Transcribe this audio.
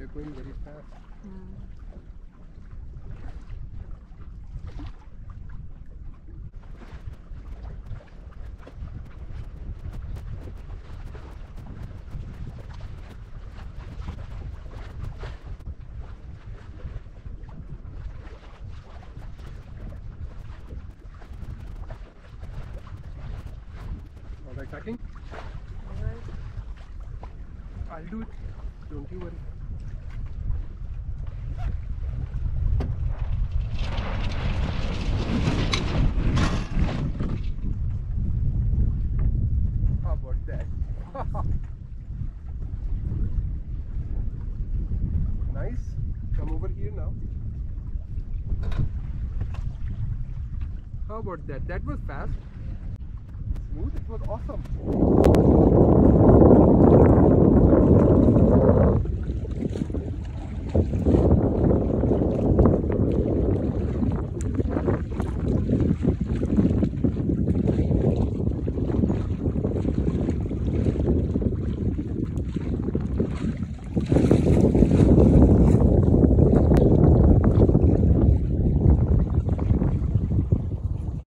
are going very fast. All right, tracking? Alright. I'll do it. Don't you worry. How about that? Nice. Come over here now. How about that? That was fast. Smooth. It was awesome.